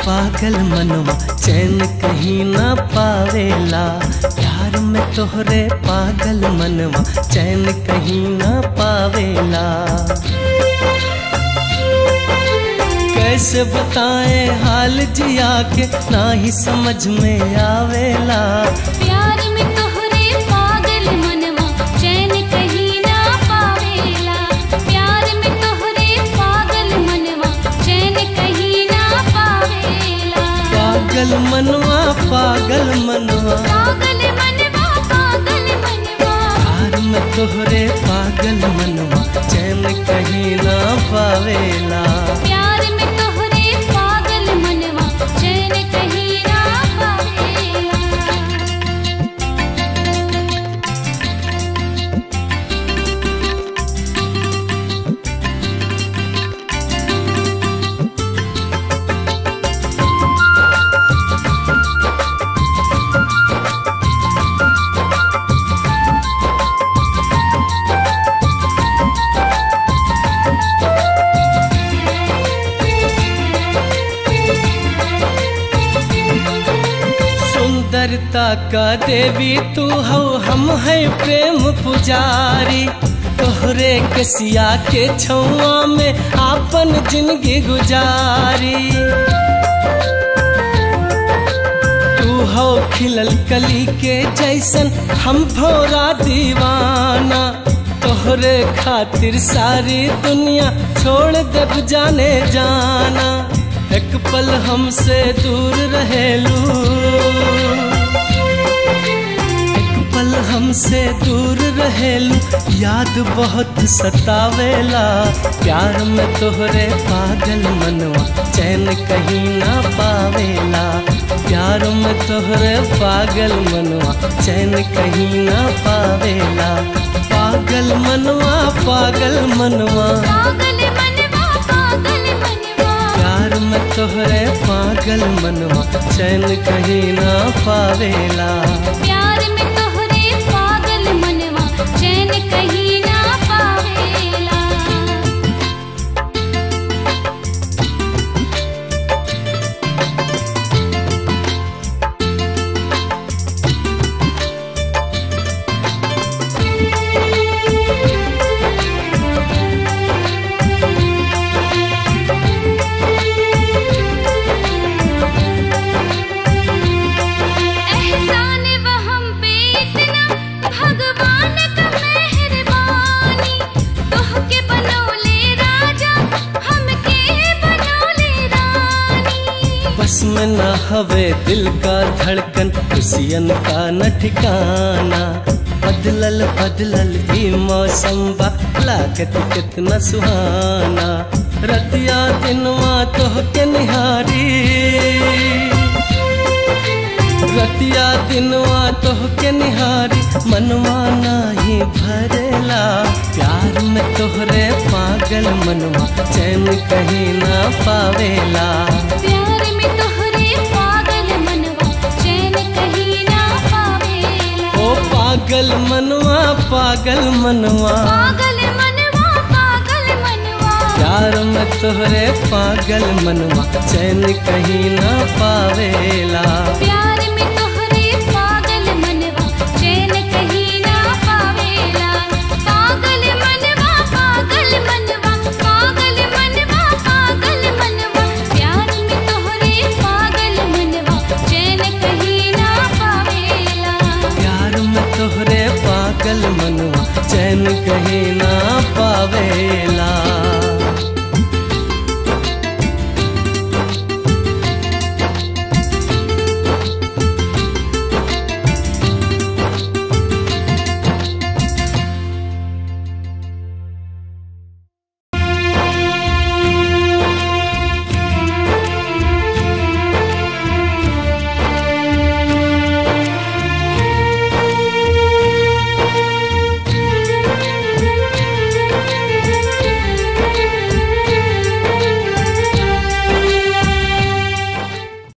पागल मनवा चैन कहीं ना पावेला। प्यार में तोहरे पागल मनवा चैन कहीं ना पावेला। कैसे बताएं हाल जिया के ना ही समझ में आवेला। प्यार में तोहरे पागल मनवा चैन कहीं ना पावेला। प्यार में तोहरे पागल मनवा चैन कहीं ना पावेला। पागल मनवा पागल मनवा पागल मनवा पागल मनवा। प्यार में तोहरे पागल मनवा चैन कहीं ना पावेला। प्यार में तोहरे पागल मनवा चैन कहीं ना पावेला। सुंदरता का देवी तू हो, हम है प्रेम पुजारी। तोहरे के सिया के छुआ में आपन जिंदगी गुजारी। तू हो खिलल कली के जैसन, हम भोरा दीवाना। तोहरे खातिर सारी दुनिया छोड़ देब जाने जाना। एक पल हमसे दूर रहेलू, एक पल हमसे दूर रहेलू, याद बहुत सतावेला। प्यार में तोहरे पागल मनवा चैन कहीं ना पावेला। प्यार में तोहरे पागल मनवा चैन कहीं ना पावेला। पागल मनवा पागल मनवा पागल मनवा पागल मनवा। प्यार में तोहरे पागल मनवा चैन कहीं ना पावेला। प्यार में तोहरे पागल मनवा चैन कहीं ना पावेला। एहसान वहम पे इतना भगवान का मेहरबानी। तोहके बनौले राजा हमके बनौले रानी। बस में ना हवे दिल का धड़कन, खुशियन का न ठिकाना। बदलल बदलल ई मौसम बा, लागत कितना सुहाना। रतिया दिनवा तोहके निहारी, रतिया दिनवा तोहके निहारी, मनवा नाही भरेला। प्यार में तोहरे पागल मनवा चैन कहीं ना पावेला। प्यार में तोहरे पागल मनवा चैन कहीं ना पावेला। ओ पागल मनवा पागल मनवा पागल मनवा पागल मनवा। प्यार में तोहरे पागल मनवा चैन कहीं ना पावेला।